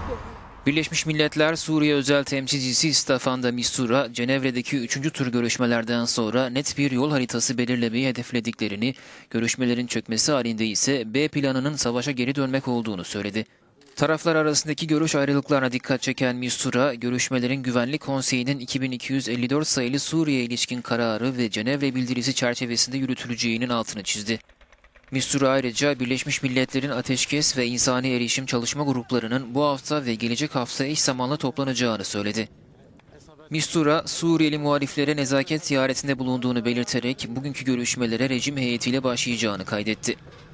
Birleşmiş Milletler Suriye Özel Temsilcisi Staffan de Mistura, Cenevre'deki 3. tur görüşmelerden sonra net bir yol haritası belirlemeyi hedeflediklerini, görüşmelerin çökmesi halinde ise B planının savaşa geri dönmek olduğunu söyledi. Taraflar arasındaki görüş ayrılıklarına dikkat çeken Mistura, görüşmelerin Güvenlik Konseyi'nin 2254 sayılı Suriye ilişkin kararı ve Cenevre bildirisi çerçevesinde yürütüleceğinin altını çizdi. Mistura ayrıca Birleşmiş Milletler'in ateşkes ve insani erişim çalışma gruplarının bu hafta ve gelecek hafta eş zamanlı toplanacağını söyledi. Mistura, Suriyeli muhaliflere nezaket ziyaretinde bulunduğunu belirterek bugünkü görüşmelere rejim heyetiyle başlayacağını kaydetti.